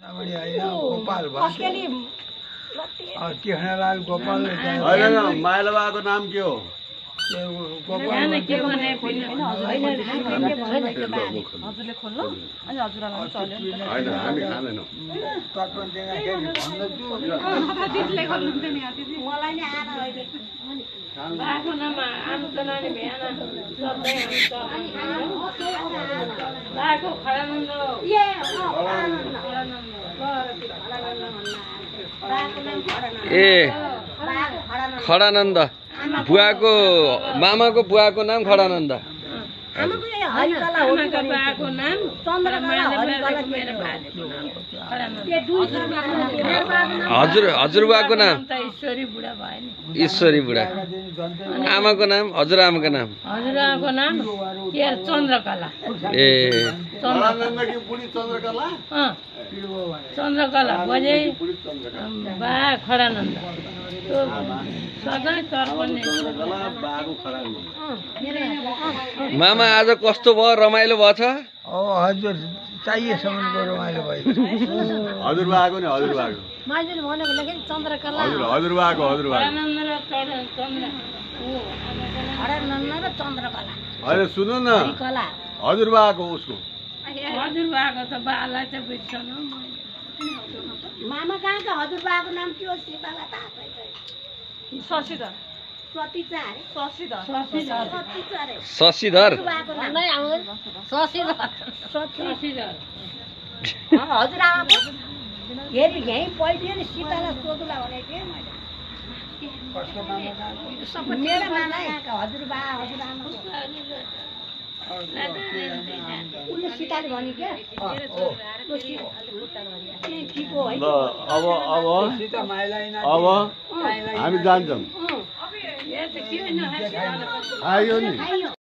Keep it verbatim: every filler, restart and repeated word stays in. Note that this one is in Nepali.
गोपाल कृष्णलाल गोपाल माइला बाबाको नाम के हो? ए खडानन्द बुवाको मामाको बुवाको नाम खडानन्द। हजुर हजुरबाको नाम ईश्वरी बुढा। आमाको नाम हजुरआमाको नाम हजुरआमाको नाम चन्द्रकला। ए चन्द्रकला बजे बा खडानन्द। मामा आज कस्तो भयो? रमाइलो भयो छ? हजुर चाहिएसम्मको रमाइलो भयो। हजुरबाको नि हजुरबाको मान्छेले भनेको लेखेन चन्द्रकला। हजुर हजुरबाको हजुरबाको खडानन्द र चन्द्र खडानन्द र चन्द्रकला। अहिले सुन्नु न हजुरबाको उसको हजुरबाको त बालाई त बिर्सन मामा कहाँ छ? हजुरबाको नाम के हो? सीतालाई थाहा छैन। शशिधर शशिधर शशिधर हजुरआमाको हेरि यहीँ पहिलो नि सीतालाई सोधुला भनेको थिएँ मैले। मेरो मामा हजुरबा हजुरआमा उसले सीताले भन्यो क्या। अब अब अब हामी जान्छौँ। आयो नि।